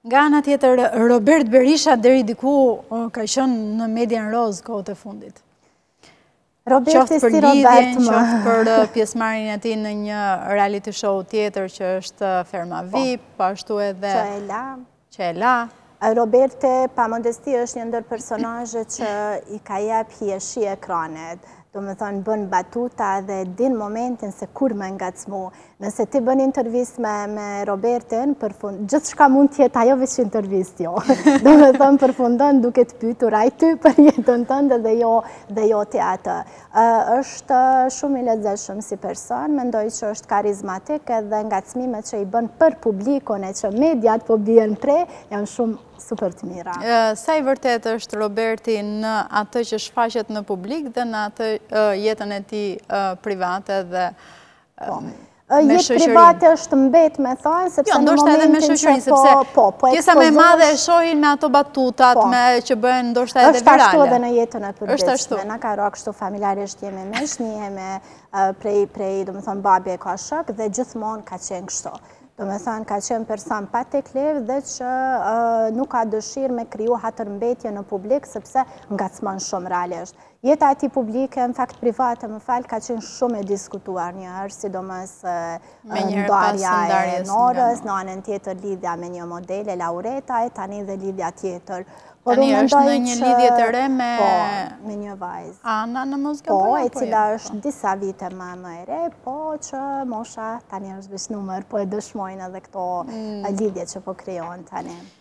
Nga ana tjetër, Robert Berisha deri diku ka qenë në median roz kohët e fundit. Roberti Qoftë për si lidhjen, Robert më. qoftë për pjesëmarrjen e tij në një reality show tjetër që është Ferma VIP, po ashtu edhe që e la. Roberti, pa modesti, është një ndër personazhet që i ka jep hieshi ekranet. Do me thonë, bën batuta dhe din momentin se kur me ngacmu. Nëse ti bën intervist me Robertin, gjithë shka mund tjetë ajo veç intervist jo. Do me thonë, përfundon duke të pyetur ai ty për jetën tënde dhe jo ti atë. Është shumë i lezetshëm si person, mendoj që është karizmatik edhe ngacmimet që i bën për publikun e që mediat po bien pre, janë shumë super të mira. Sa i vërtet është Roberti në atë që shfaqet në publik dhe në atë jetën e tij private dhe me jetë private është mbet me thonë, sepse në momentin që po pjesa me madhe e shohin me ato batutat që bëhen ndoshta edhe virale. Është ashtu edhe në jetën e përditshme. Na ka ra kështu familjarisht jemi mesh, njihemi prej do të thonë babi e ka shok dhe gjithmonë ka qenë kështu. Do me thënë, ka qenë person pa teklev dhe që nuk ka dëshirë me kriju hatërmbetje në publik, sepse ngacmon shumë realisht. Jeta ati publike, në fakt private, më falë, ka qenë shumë e diskutuar njëherë, sidomos ndarja e Norës, në anën tjetër lidhja me një modele, Laureta, e tani dhe lidhja tjetër. Tani është në një lidhje të re me një vajzë. Ana në mos Po, e cila është disa vite më e re, po që mosha tani është veç numër, po e dëshmojnë edhe këto lidhje që po krijohen tani.